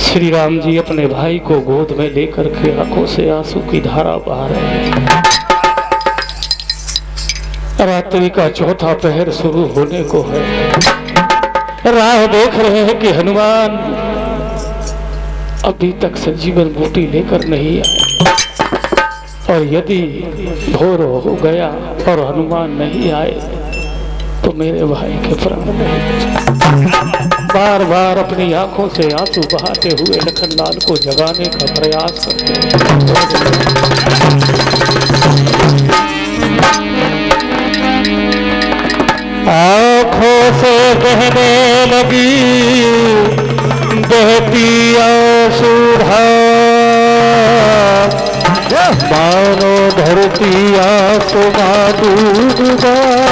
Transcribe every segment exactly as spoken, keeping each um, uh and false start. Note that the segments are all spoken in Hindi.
श्री राम जी अपने भाई को गोद में लेकर के आंखों से आंसू की धारा बहा रहे हैं। रात्रि का चौथा पहर शुरू होने को है। राह देख रहे हैं कि हनुमान अभी तक संजीवन बूटी लेकर नहीं आए, और यदि भोर हो गया और हनुमान नहीं आए तो मेरे भाई के प्राण नहीं। बार बार अपनी आंखों से आंसू बहाते हुए लखनलाल को जगाने का प्रयास करते हैं। आंखों से बहने लगी बहती आंसुधार, मानो धरती आसमां डूबा।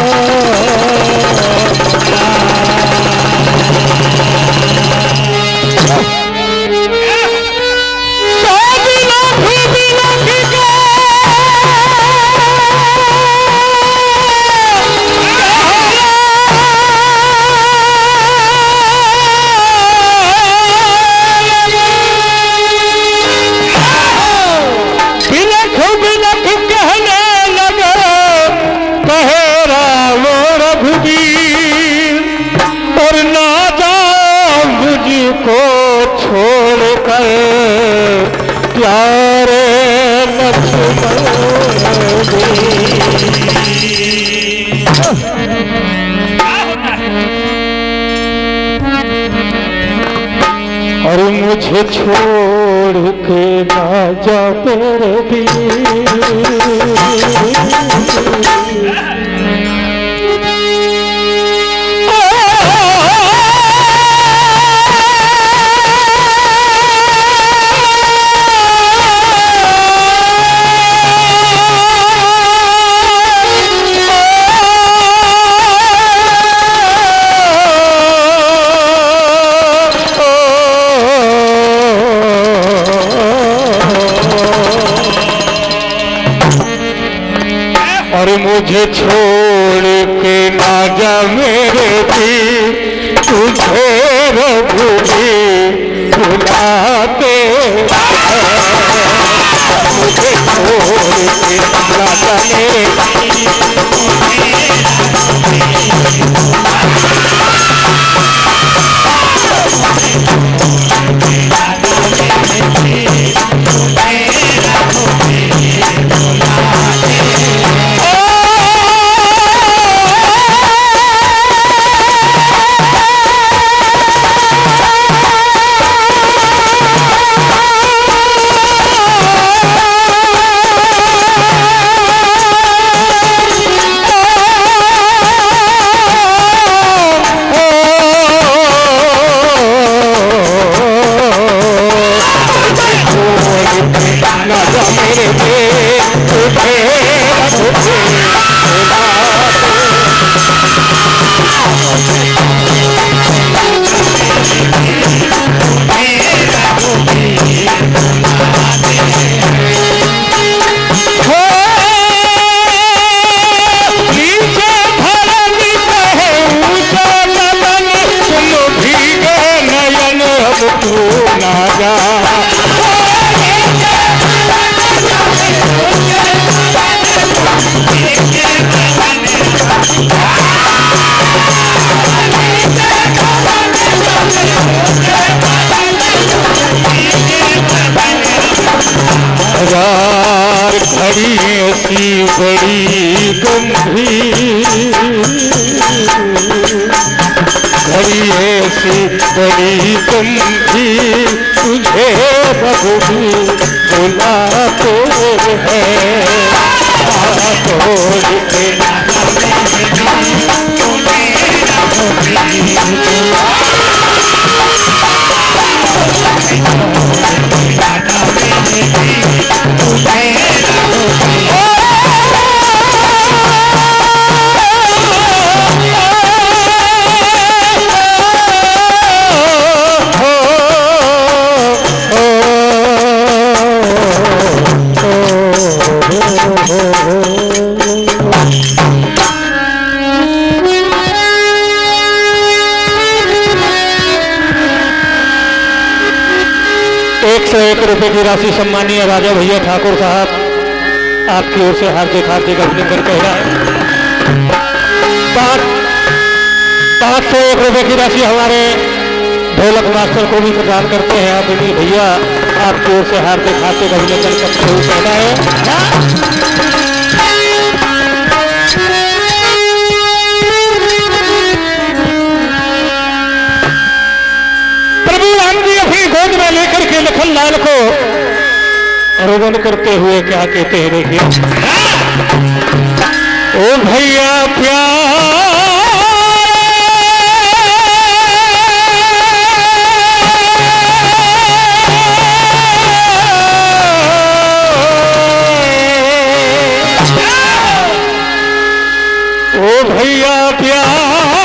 और मुझे छोड़ के ना जा मेरे वीर। मुझे छोड़ के ना जा मेरे पीर, तुझे रघुवीर बुलाते मुझे छोड़ के ना जा मेरे बड़ी गंभीर घड़ी ऐसी बड़ी गंभीर तुझे रघुवीर बुलाते हैं। एक सौ एक रुपए की राशि सम्मानीय राजा भैया ठाकुर साहब आपकी ओर से हार्दिक हार्दिक अभिनंदन कह रहा है। पाँच पाँच सौ एक रुपए की राशि हमारे ढोलक मास्टर को भी प्रदान करते हैं आप अनिल भैया आपकी ओर से हार्दिक हार्दिक अभिनंदन करते हुए कहना है। गोद में लेकर के लखन लाल को रोदन करते हुए क्या कहते हैं देखिए। ओ भैया प्यार ओ भैया प्यार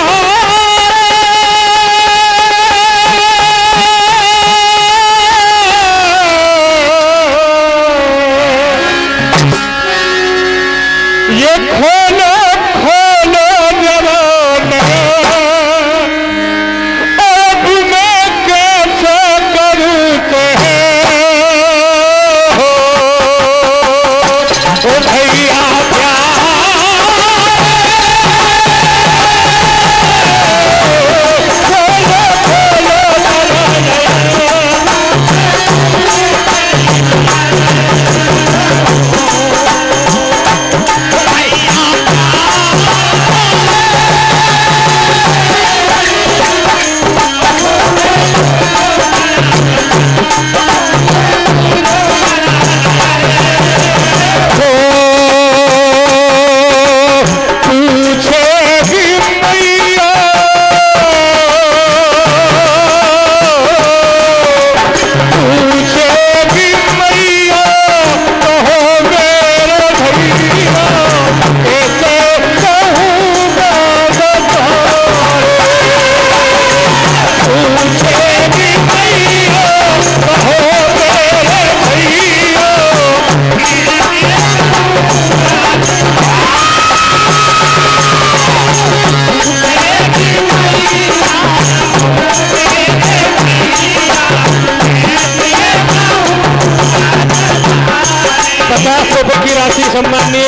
सम्मानीय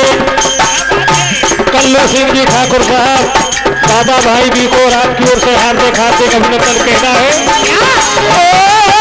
कल्लू सिंह जी ठाकुर साहब दादा भाई भी को आपकी ओर से हार्दिक हार्दिक अभिनंदन कहना है।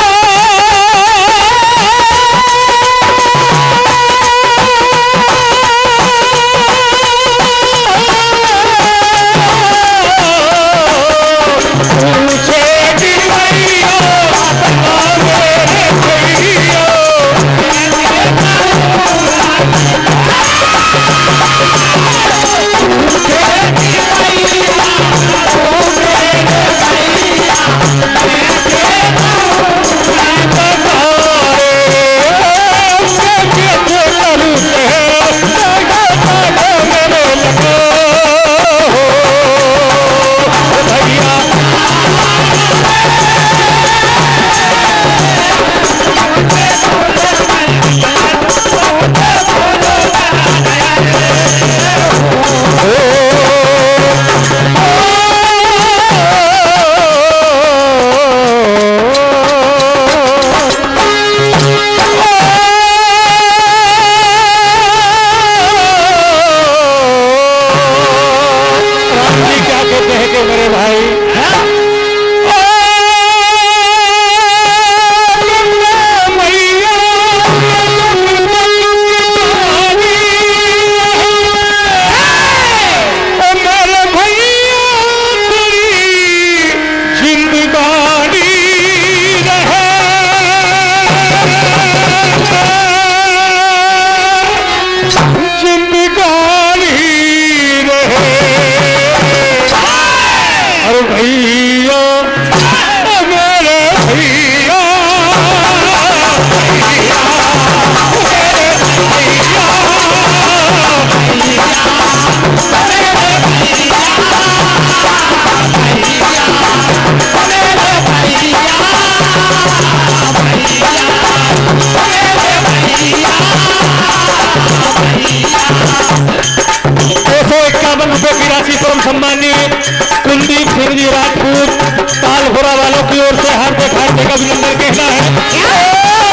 सम्मानित कुलदीप सिंह जी राजपूत तालपुरा वालों की ओर से हार्दिक हार्दिक अभिनंदन कहना है।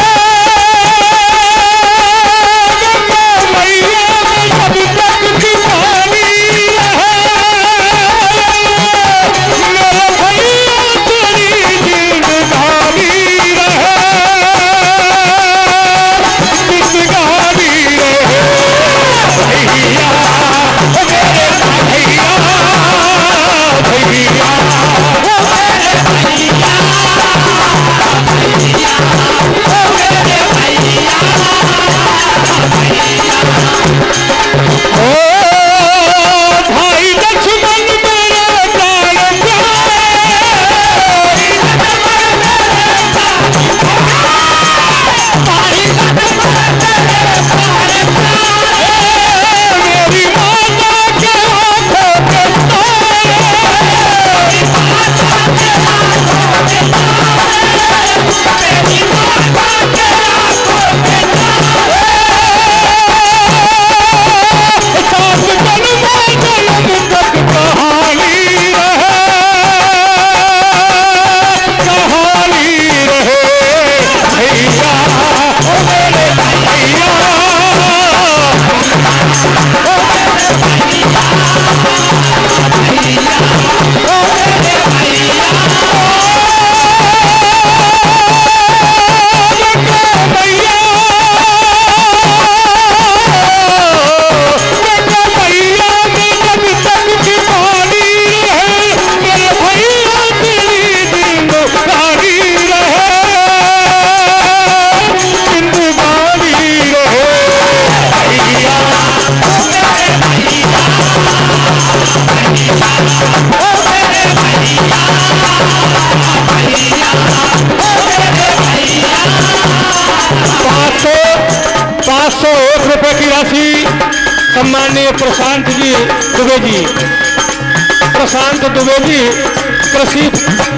सम्माननीय प्रशांत जी दुबे जी, प्रशांत दुबे जी कृषि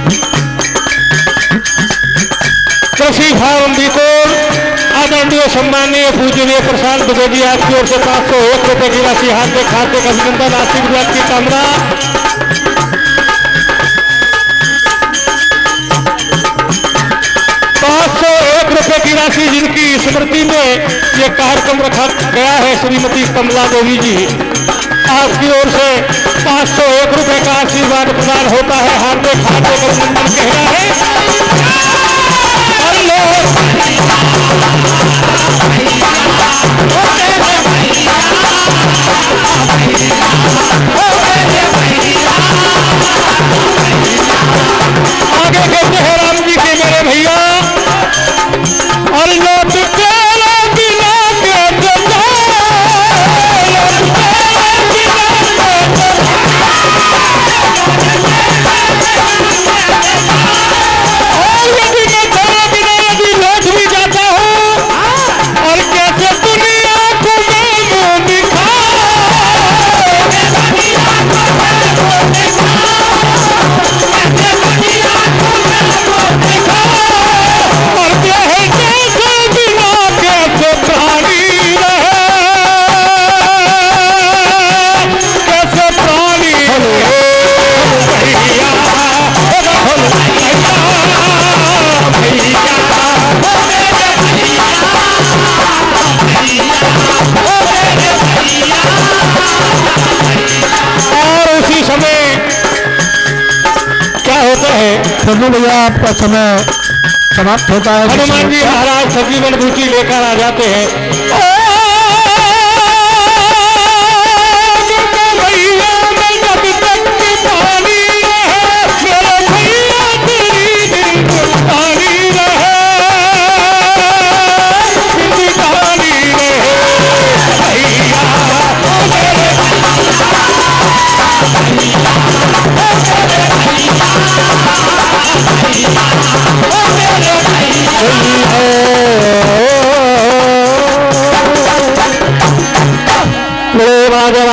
कृषि फार्म बीकोर। आदरणीय सम्माननीय पूजनीय प्रशांत दुबे जी आपकी ओर से पाँच सौ एक रुपए की राशि हार्दिक हार्दिक अभिनंदन आशीर्वाद की कामना। पाँच सौ एक रुपए की राशि जिनकी स्मृति में ये कार्यक्रम रखा गया है, श्रीमती कमला देवी जी, आपकी ओर से पाँच सौ एक रुपए का आशीर्वाद प्रदान होता है। हार्दिक हार्दिक अभिनंदन कहना है। आगे कहते हैं राम जी के मेरे भैया, और लोग तेरा बिना के सभी भैया आपका समय समाप्त होता है। हनुमान जी महाराज सजीवन बूटी लेकर आ जाते हैं।